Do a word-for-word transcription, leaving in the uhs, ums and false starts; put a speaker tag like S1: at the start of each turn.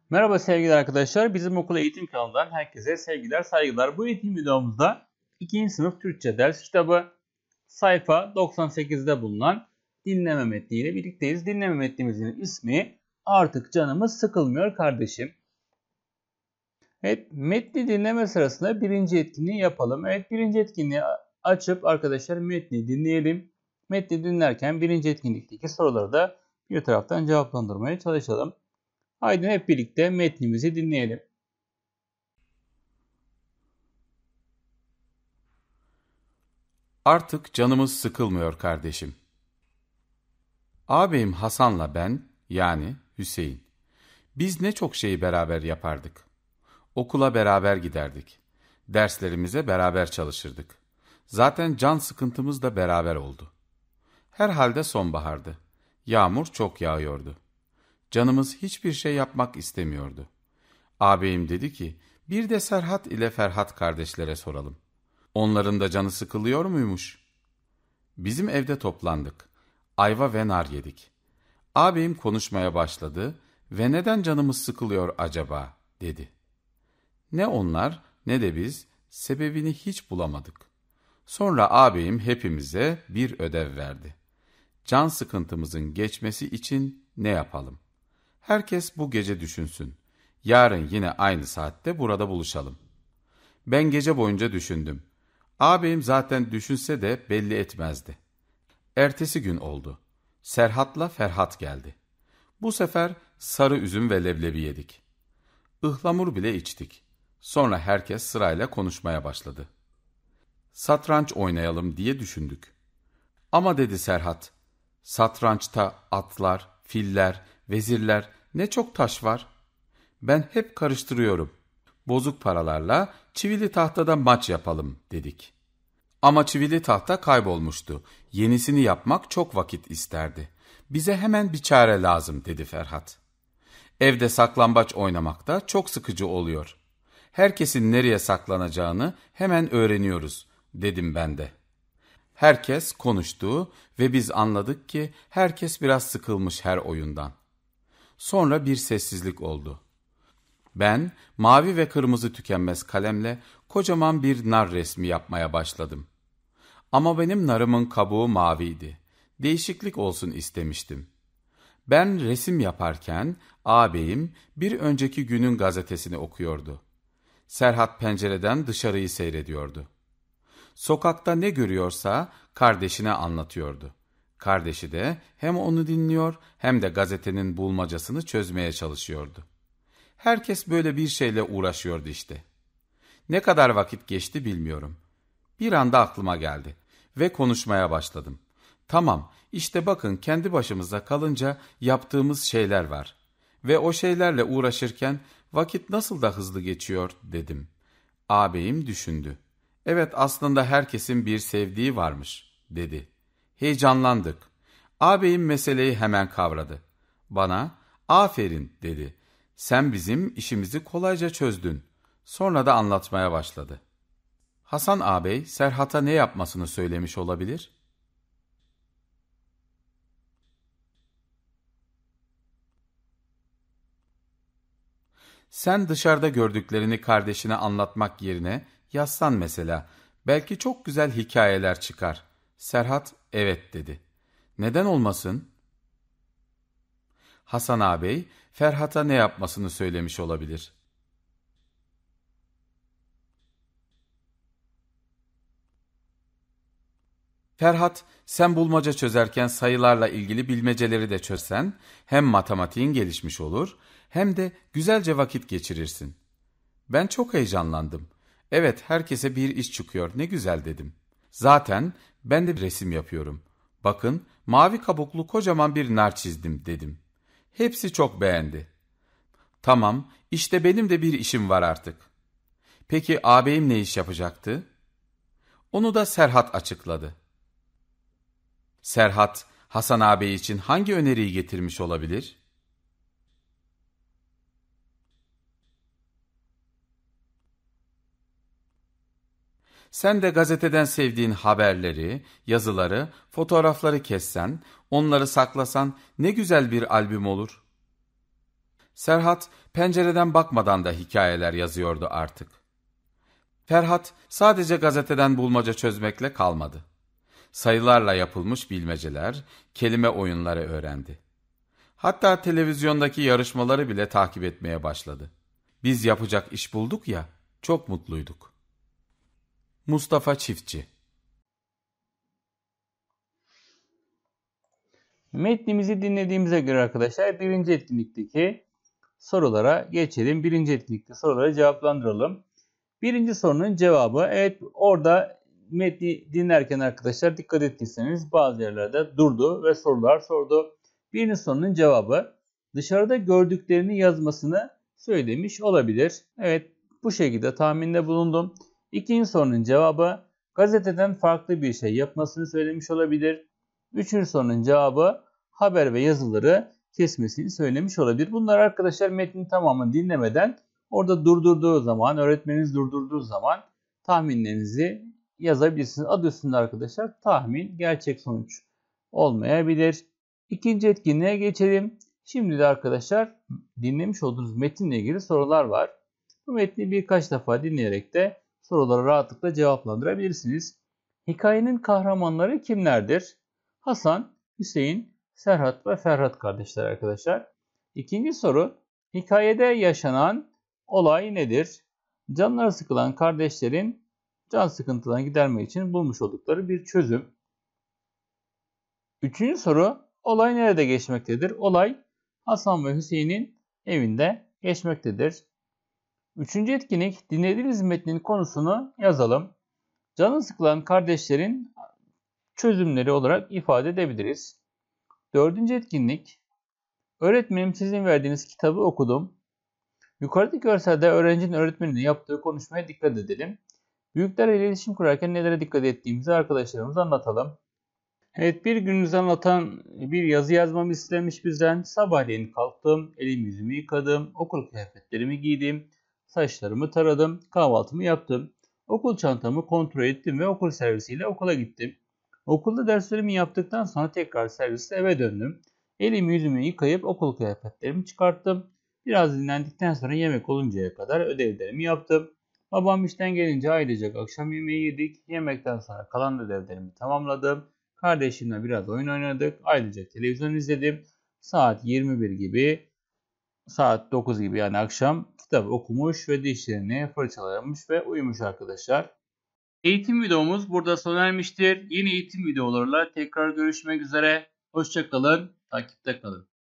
S1: Merhaba sevgili arkadaşlar. Bizim okul eğitim kanalından herkese sevgiler, saygılar. Bu eğitim videomuzda ikinci sınıf Türkçe ders kitabı sayfa doksan sekizde bulunan dinleme metniyle birlikteyiz. Dinleme metnimizin ismi Artık Canımız Sıkılmıyor Kardeşim. Evet, metni dinleme sırasında birinci etkinliği yapalım. Evet, birinci etkinliği açıp arkadaşlar metni dinleyelim. Metni dinlerken birinci etkinlikteki soruları da bir taraftan cevaplandırmaya çalışalım. Haydi hep birlikte metnimizi dinleyelim.
S2: Artık canımız sıkılmıyor kardeşim. Ağabeyim Hasan'la ben, yani Hüseyin, biz ne çok şeyi beraber yapardık. Okula beraber giderdik. Derslerimize beraber çalışırdık. Zaten can sıkıntımız da beraber oldu. Herhalde sonbahardı. Yağmur çok yağıyordu. Canımız hiçbir şey yapmak istemiyordu. Ağabeyim dedi ki, bir de Serhat ile Ferhat kardeşlere soralım. Onların da canı sıkılıyor muymuş? Bizim evde toplandık. Ayva ve nar yedik. Ağabeyim konuşmaya başladı ve neden canımız sıkılıyor acaba dedi. Ne onlar ne de biz sebebini hiç bulamadık. Sonra ağabeyim hepimize bir ödev verdi. Can sıkıntımızın geçmesi için ne yapalım? Herkes bu gece düşünsün. Yarın yine aynı saatte burada buluşalım. Ben gece boyunca düşündüm. Ağabeyim zaten düşünse de belli etmezdi. Ertesi gün oldu. Serhat'la Ferhat geldi. Bu sefer sarı üzüm ve leblebi yedik. Ihlamur bile içtik. Sonra herkes sırayla konuşmaya başladı. Satranç oynayalım diye düşündük. Ama dedi Serhat, satrançta atlar, filler, vezirler ne çok taş var. Ben hep karıştırıyorum. Bozuk paralarla çivili tahtada maç yapalım dedik. Ama çivili tahta kaybolmuştu. Yenisini yapmak çok vakit isterdi. Bize hemen bir çare lazım dedi Ferhat. Evde saklambaç oynamak da çok sıkıcı oluyor. Herkesin nereye saklanacağını hemen öğreniyoruz dedim ben de. Herkes konuştu ve biz anladık ki herkes biraz sıkılmış her oyundan. Sonra bir sessizlik oldu. Ben mavi ve kırmızı tükenmez kalemle kocaman bir nar resmi yapmaya başladım. Ama benim narımın kabuğu maviydi. Değişiklik olsun istemiştim. Ben resim yaparken ağabeyim bir önceki günün gazetesini okuyordu. Serhat pencereden dışarıyı seyrediyordu. Sokakta ne görüyorsa kardeşine anlatıyordu. Kardeşi de hem onu dinliyor hem de gazetenin bulmacasını çözmeye çalışıyordu. Herkes böyle bir şeyle uğraşıyordu işte. Ne kadar vakit geçti bilmiyorum. Bir anda aklıma geldi ve konuşmaya başladım. Tamam, işte bakın kendi başımıza kalınca yaptığımız şeyler var. Ve o şeylerle uğraşırken vakit nasıl da hızlı geçiyor dedim. Ağabeyim düşündü. Evet aslında herkesin bir sevdiği varmış dedi. Heyecanlandık. Ağabeyim meseleyi hemen kavradı. Bana aferin dedi. Sen bizim işimizi kolayca çözdün. Sonra da anlatmaya başladı. Hasan ağabey Serhat'a ne yapmasını söylemiş olabilir? Sen dışarıda gördüklerini kardeşine anlatmak yerine yazsan mesela. Belki çok güzel hikayeler çıkar. Serhat evet dedi. Neden olmasın? Hasan ağabey Ferhat'a ne yapmasını söylemiş olabilir? Ferhat, sen bulmaca çözerken sayılarla ilgili bilmeceleri de çözsen, hem matematiğin gelişmiş olur, hem de güzelce vakit geçirirsin. Ben çok heyecanlandım. Evet, herkese bir iş çıkıyor, ne güzel dedim. Zaten ben de bir resim yapıyorum. Bakın, mavi kabuklu kocaman bir nar çizdim dedim. Hepsi çok beğendi. Tamam, işte benim de bir işim var artık. Peki ağabeyim ne iş yapacaktı? Onu da Serhat açıkladı. Serhat, Hasan ağabey için hangi öneriyi getirmiş olabilir? Sen de gazeteden sevdiğin haberleri, yazıları, fotoğrafları kessen, onları saklasan ne güzel bir albüm olur. Serhat pencereden bakmadan da hikayeler yazıyordu artık. Ferhat sadece gazeteden bulmaca çözmekle kalmadı. Sayılarla yapılmış bilmeceler, kelime oyunları öğrendi. Hatta televizyondaki yarışmaları bile takip etmeye başladı. Biz yapacak iş bulduk ya, çok mutluyduk. Mustafa Çiftçi.
S1: Metnimizi dinlediğimize göre arkadaşlar birinci etkinlikteki sorulara geçelim. Birinci etkinlikte soruları cevaplandıralım. Birinci sorunun cevabı, evet, orada metni dinlerken arkadaşlar dikkat ettiyseniz bazı yerlerde durdu ve sorular sordu. Birinci sorunun cevabı dışarıda gördüklerini yazmasını söylemiş olabilir. Evet, bu şekilde tahminde bulundum. İkinci sorunun cevabı gazeteden farklı bir şey yapmasını söylemiş olabilir. Üçüncü sorunun cevabı haber ve yazıları kesmesini söylemiş olabilir. Bunlar arkadaşlar metnin tamamını dinlemeden orada durdurduğu zaman, öğretmeniniz durdurduğu zaman tahminlerinizi yazabilirsiniz. Adı üstünde arkadaşlar tahmin, gerçek sonuç olmayabilir. İkinci etkinliğe geçelim. Şimdi de arkadaşlar dinlemiş olduğunuz metinle ilgili sorular var. Bu metni birkaç defa dinleyerek de soruları rahatlıkla cevaplandırabilirsiniz. Hikayenin kahramanları kimlerdir? Hasan, Hüseyin, Serhat ve Ferhat kardeşler arkadaşlar. İkinci soru, hikayede yaşanan olay nedir? Canları sıkılan kardeşlerin can sıkıntılarını gidermek için bulmuş oldukları bir çözüm. Üçüncü soru, olay nerede geçmektedir? Olay Hasan ve Hüseyin'in evinde geçmektedir. Üçüncü etkinlik, dinlediğiniz metnin konusunu yazalım. Canı sıkılan kardeşlerin çözümleri olarak ifade edebiliriz. Dördüncü etkinlik, öğretmenim sizin verdiğiniz kitabı okudum. Yukarıdaki görselde öğrencinin öğretmenine yaptığı konuşmaya dikkat edelim. Büyüklerle iletişim kurarken nelere dikkat ettiğimizi arkadaşlarımıza anlatalım. Evet, bir gününüzü anlatan bir yazı yazmamı istemiş bizden. Sabahleyin kalktım, elimi yüzümü yıkadım, okul kıyafetlerimi giydim, saçlarımı taradım, kahvaltımı yaptım. Okul çantamı kontrol ettim ve okul servisiyle okula gittim. Okulda derslerimi yaptıktan sonra tekrar servisle eve döndüm. Elimi yüzümü yıkayıp okul kıyafetlerimi çıkarttım. Biraz dinlendikten sonra yemek oluncaya kadar ödevlerimi yaptım. Babam işten gelince ailecek akşam yemeği yedik. Yemekten sonra kalan ödevlerimi tamamladım. Kardeşimle biraz oyun oynadık. Ailecek televizyon izledim. Saat yirmi bir gibi, saat dokuz gibi yani akşam kitap okumuş ve dişlerini fırçalamış ve uyumuş arkadaşlar. Eğitim videomuz burada sona ermiştir. Yeni eğitim videolarıyla tekrar görüşmek üzere. Hoşça kalın, takipte kalın.